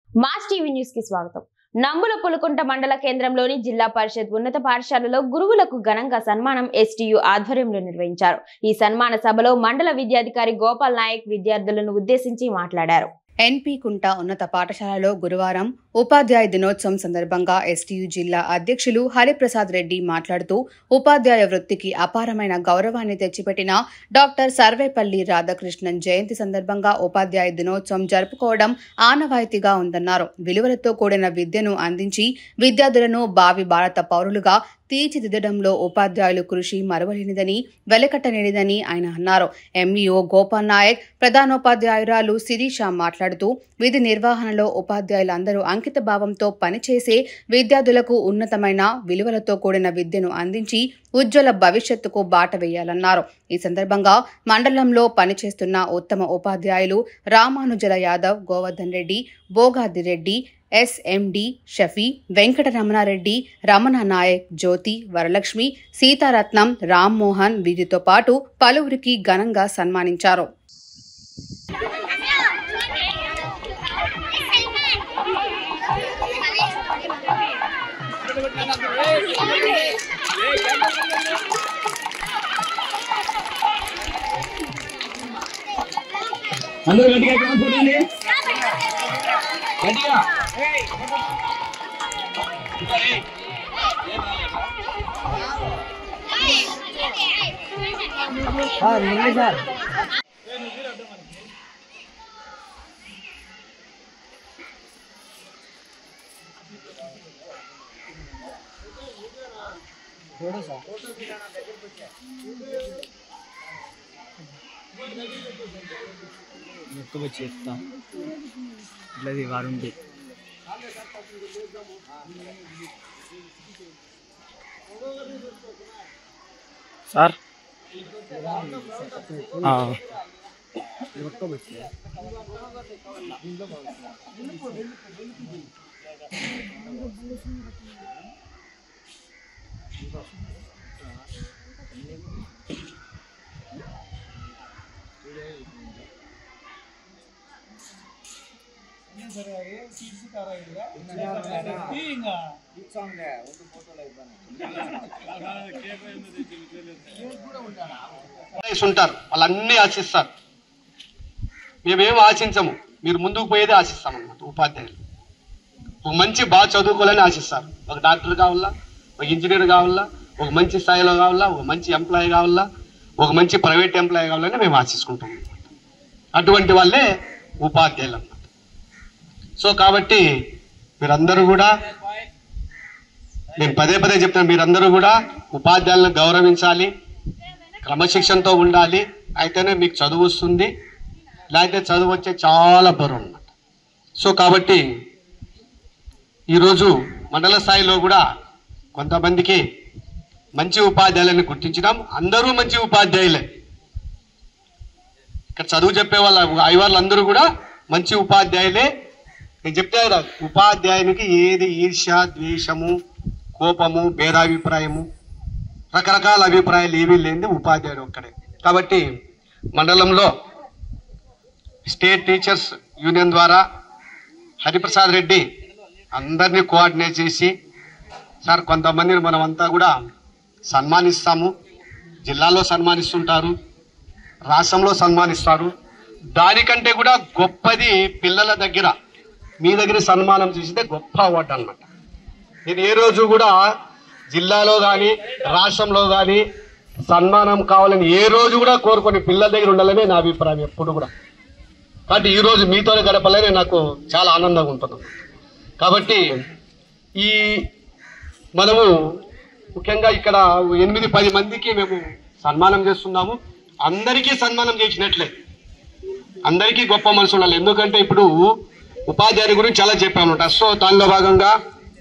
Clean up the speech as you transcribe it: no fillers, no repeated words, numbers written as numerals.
Mass TV news కి స్వాగతం. నంబుల పులుకుంట మండల కేంద్రంలోని జిల్లా పరిషత్ ఉన్నత పాఠశాలలో గురువులకు ఘనంగా సన్మానం ఎస్టీయూ ఆధ్వర్యంలో నిర్వహించారు. ఈ సన్మాన సభలో మండల విద్యాధికారి గోపాల్ నాయక్ విద్యార్థులను ఉద్దేశించి మాట్లాడారు. ఎన్పి కుంట ఉన్నత పాఠశాలలో గురువారం ఉపాధ్యాయ దినోత్సవం సందర్భంగా ఎస్టీయూ జిల్లా అధ్యక్షులు హరిప్రసాద్ రెడ్డి మాట్లాడుతూ ఉపాధ్యాయ వృత్తికి అపారమైన గౌరవాన్ని తెచ్చిపెట్టిన డాక్టర్ సర్వేపల్లి రాధాకృష్ణన్ జయంతి సందర్భంగా ఉపాధ్యాయ దినోత్సవం జరుపుకోవడం ఆనవాయితీగా ఉందన్నారు. విలువలతో కూడిన విద్యను అందించి విద్యార్థులను భావి భారత పౌరులుగా తీర్చిదిద్దడంలో ఉపాధ్యాయులు కృషి మరువలేనిదని వెలకట్టలేనిదని ఆయన అన్నారు. ఎంఈఓ గోపాల్ నాయక్, ప్రధానోపాధ్యాయురాలు శిరీష మాట్లాడుతూ విధి నిర్వహణలో ఉపాధ్యాయులందరూ అంకిత భావంతో పనిచేసే విద్యార్థులకు ఉన్నతమైన విలువలతో కూడిన విద్యను అందించి ఉజ్వల భవిష్యత్తుకు బాట వేయాలన్నారు. ఈ సందర్భంగా మండలంలో పనిచేస్తున్న ఉత్తమ ఉపాధ్యాయులు రామానుజల యాదవ్, గోవర్ధన్ రెడ్డి, బోగాది రెడ్డి, ఎస్ఎండి షఫీ, వెంకటరమణారెడ్డి, రమణ నాయక్, జ్యోతి, వరలక్ష్మి, సీతారత్నం, రామ్మోహన్ వీరితో పాటు పలువురికి ఘనంగా సన్మానించారు. చేస్తా ఇట్లది వారుండి సార్ ఉంటారు, వాళ్ళన్నీ ఆశిస్తారు. మేమేం ఆశించము, మీరు ముందుకు పోయేదే ఆశిస్తాం అన్నమాట. ఉపాధ్యాయులు ఒక మంచి బాగా చదువుకోవాలని ఆశిస్తారు. ఒక డాక్టర్ కావాలా, ఒక ఇంజనీర్ కావాలా, ఒక మంచి స్థాయిలో కావాలా, ఒక మంచి ఎంప్లాయీ కావాలా, ఒక మంచి ప్రైవేట్ ఎంప్లాయీ కావాలని మేము ఆశించుకుంటాం. అటువంటి వాళ్ళే ఉపాధ్యాయులు అన్నమాట. సో కాబట్టి మీరందరూ కూడా, నేను పదే పదే చెప్తాను, మీరందరూ కూడా ఉపాధ్యాయులను గౌరవించాలి, క్రమశిక్షణతో ఉండాలి. అయితేనే మీకు చదువు వస్తుంది, లేకపోతే చదువు వచ్చే చాలా బరువు అన్నమాట. సో కాబట్టి ఈరోజు మండల స్థాయిలో కూడా కొంతమందికి మంచి ఉపాధ్యాయులను గుర్తించడం. అందరూ మంచి ఉపాధ్యాయులే. ఇక్కడ చదువు చెప్పే వాళ్ళందరూ కూడా మంచి ఉపాధ్యాయులే. నేను చెప్తే ఉపాధ్యాయునికి ఏది ఈర్ష్య, ద్వేషము, కోపము, భేదాభిప్రాయము, రకరకాల అభిప్రాయాలు ఏమీ లేనిది ఉపాధ్యాయుడు ఒక్కడే. కాబట్టి మండలంలో స్టేట్ టీచర్స్ యూనియన్ ద్వారా హరిప్రసాద్ రెడ్డి అందరినీ కోఆర్డినేట్ చేసి, సార్ కొంతమందిని మనమంతా కూడా సన్మానిస్తాము, జిల్లాలో సన్మానిస్తుంటారు, రాష్ట్రంలో సన్మానిస్తారు. దానికంటే కూడా గొప్పది పిల్లల దగ్గర, మీ దగ్గర సన్మానం చేసితే గొప్ప అవార్డు అన్నమాట. నేను ఏ రోజు కూడా జిల్లాలో కానీ రాష్ట్రంలో కానీ సన్మానం కావాలని ఏ రోజు కూడా కోరుకొని పిల్లల దగ్గర ఉండాలనే నా అభిప్రాయం ఎప్పుడు కూడా. కాబట్టి ఈరోజు మీతోనే గడపాలని నాకు చాలా ఆనందంగా ఉంటుంది. కాబట్టి ఈ మనము ముఖ్యంగా ఇక్కడ 8-10 మందికి మేము సన్మానం చేస్తున్నాము. అందరికీ సన్మానం చేసినట్లే, అందరికీ గొప్ప మనసు ఉండాలి. ఎందుకంటే ఇప్పుడు ఉపాధ్యాయుల గురించి చాలా చెప్పామన్నమాట. సో దానిలో భాగంగా